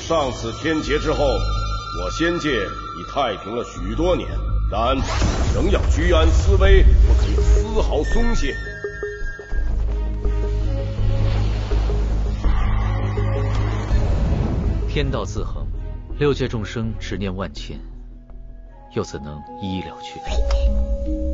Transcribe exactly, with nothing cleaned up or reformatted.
上此天劫之后，我仙界已太平了许多年，然仍要居安思危，不可有丝毫松懈。 天道自恒，六界众生执念万千，又怎能一一了却？